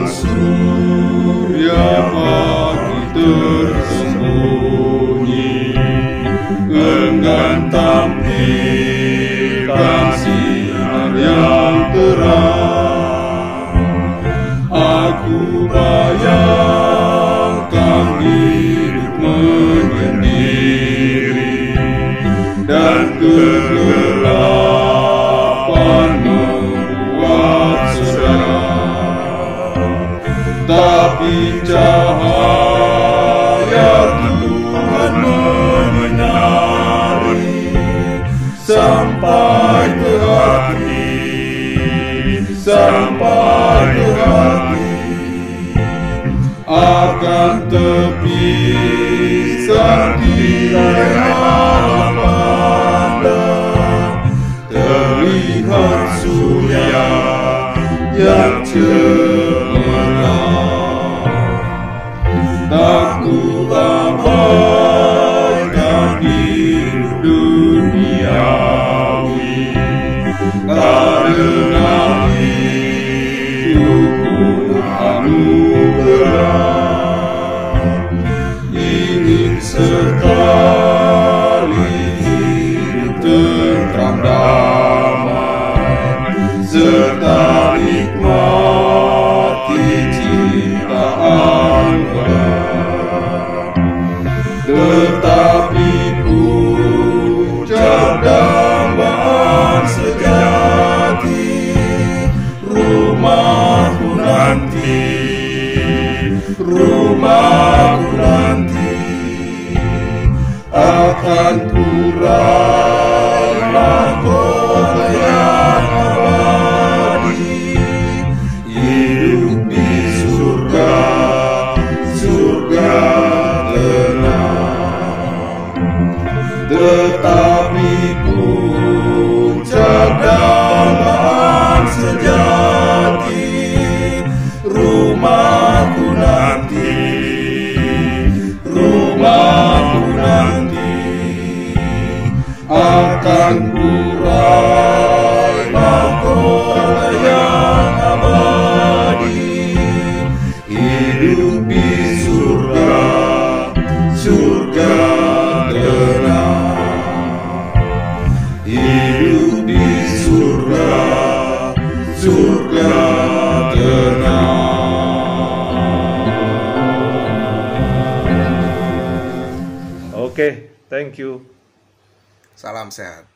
surya pagi tersembunyi, enggan tampilkan sinar yang terang. Aku bayangkan hidup menyendiri dan kegelapan membuat seram, tapi cahaya Tuhan menyinari sampai ke hati, sampai ke hati. Akan tepi tiada pandang, terlihat surya yang cemerlang. Tak ku abaikan hidup duniawi, karena hidupku anugerah. Ingin sekali hidup tentram damai, serta nikmati ciptaan Allah. Tetapi puncak dambaan sejati, rumahku nanti, rumahku nanti, akan kurai mahkota yang abadi, hidup di surga, surga tenang. Tetapi puncak dambaan sejati, rumahku nanti, rumahku nanti, akan kurai mahkota yang abadi, hidup di surga, surga tenang. Hidup di surga, surga tenang. Oke, thank you. Salam sehat.